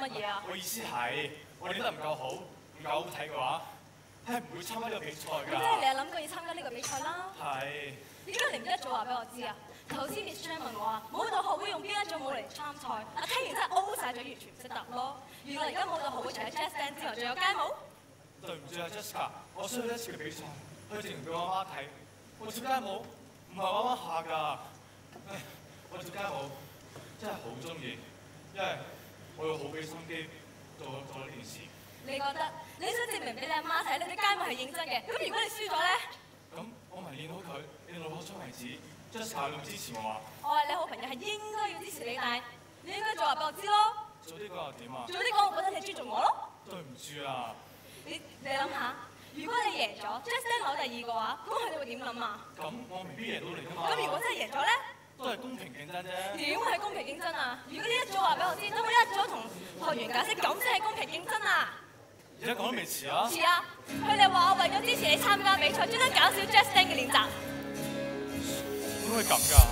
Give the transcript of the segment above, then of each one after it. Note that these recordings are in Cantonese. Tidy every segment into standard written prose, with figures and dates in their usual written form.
乜嘢啊？ 我意思係，我練得唔夠好，唔夠好睇嘅話，係唔會參加呢個比賽㗎。 咁即係你係諗過要參加呢個比賽啦？ 係。 點解你唔一早話俾我知啊？頭先 Miss Chan 問我啊，舞蹈學會用邊一種舞嚟參賽？啊，聽完真係 O 晒咗，完全唔識答咯。原來而家舞蹈學會除咗 jazz band 之外，仲有街舞。 對唔住啊 Jessica， 我需要一次嘅比賽，去證明俾我媽睇。我跳街舞唔係玩玩下㗎。我跳街舞真係好中意，因為我要好俾心機做呢件事。 你覺得你想證明俾你阿媽睇，你啲街舞係認真嘅？咁如果你輸咗咧？ 咁我咪練好佢，練到攞出為止。Jessica 你唔支持我啊？ 我係你好朋友，係應該要支持你，但係你應該早話俾我知咯。 早啲講又點啊？ 早啲講，我覺得你尊重我咯。 對唔住啊！ 你諗下，如果你贏咗 ，Just Dance 攞第2個話，咁佢哋會點諗啊？ 咁我未必贏到你㗎嘛。 咁如果真係贏咗咧？ 都係公平競爭啫。 點係公平競爭啊？如果你一早話俾我知，等我一早同學員解釋，咁先係公平競爭啊！ 而家講都未遲啊！ 遲啊！佢哋話我為咗支持你參加比賽，專登減少 Just Dance 嘅練習。 點會咁㗎？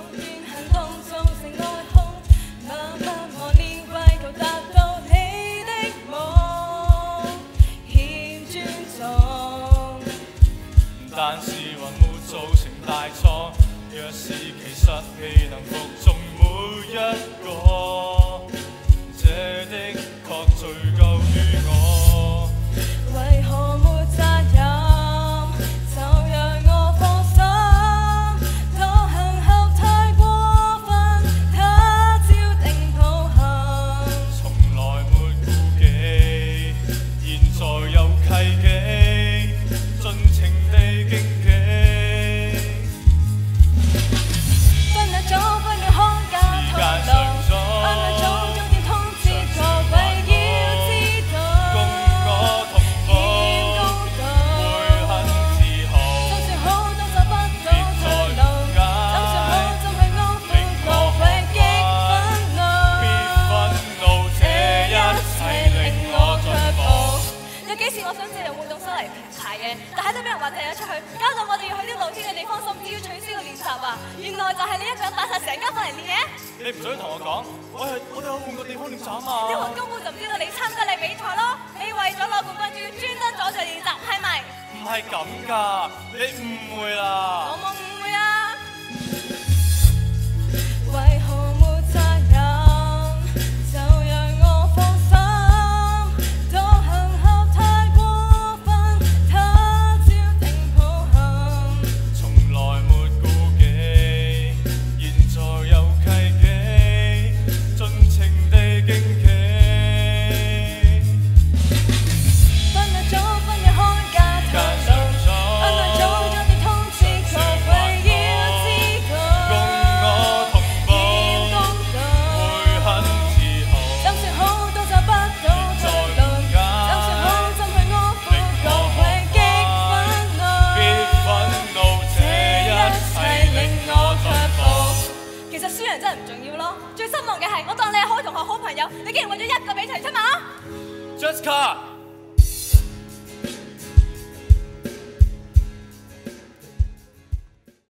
但是還沒造成大錯，若是其實未能服眾每一個，這的確罪咎於我。 為何沒責任，就讓我放心，多行後太過分，他朝定抱憾。 從來沒顧忌，現在有契機，盡情地競技。 分一組分嘅空間討論，安排早點通知各位要知道， 共我同步，會很自豪。 就算好多找不到退路，諗上好就去安撫各位激憤怒，這一切令我卻步。有幾次我想借用活動收嚟排嘅，但係都俾人話借咗出去，搞到我哋要去啲露天嘅地方，甚至要取消個練習啊！原來就係你一個人帶晒成間房嚟練嘅。 你唔想同我講，我哋有換個地方練習啊嘛。 啲人根本就唔知道你參加你比賽咯，你為咗攞冠軍，仲要專登阻住練習，係咪？ 唔係咁㗎，你誤會啦。 我冇誤會啊！為何沒責任，就讓我放心，多行後太過分，他朝定抱憾。 從來沒顧忌，現在有契機，盡情地競技。 分一組分一開價討論，安排早點通知各位要知道， 共我同步，會很自豪。 就算好都找不到退路，就算好怎去安撫各位激憤怒， 別憤怒，這一切令我卻步。 其實輸人真係唔重要咯，最失望嘅係我當你係好同學好朋友，你竟然為咗一個比賽出馬。 Jessica。